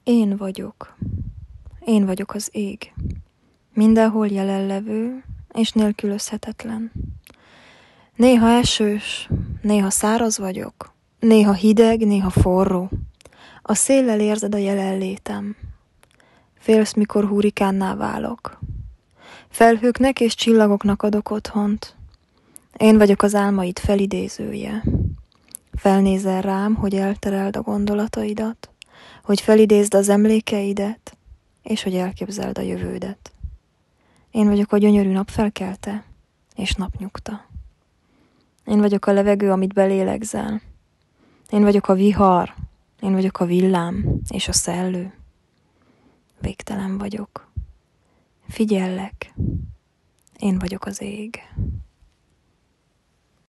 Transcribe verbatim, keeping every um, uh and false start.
Én vagyok. Én vagyok az ég. Mindenhol jelenlevő és nélkülözhetetlen. Néha esős, néha száraz vagyok, néha hideg, néha forró. A széllel érzed a jelenlétem. Félsz, mikor hurrikánná válok. Felhőknek és csillagoknak adok otthont. Én vagyok az álmaid felidézője. Felnézel rám, hogy eltereld a gondolataidat, hogy felidézd az emlékeidet, és hogy elképzeld a jövődet. Én vagyok a gyönyörű napfelkelte és napnyugta. Én vagyok a levegő, amit belélegzel. Én vagyok a vihar, én vagyok a villám és a szellő. Végtelen vagyok. Figyellek, én vagyok az ég.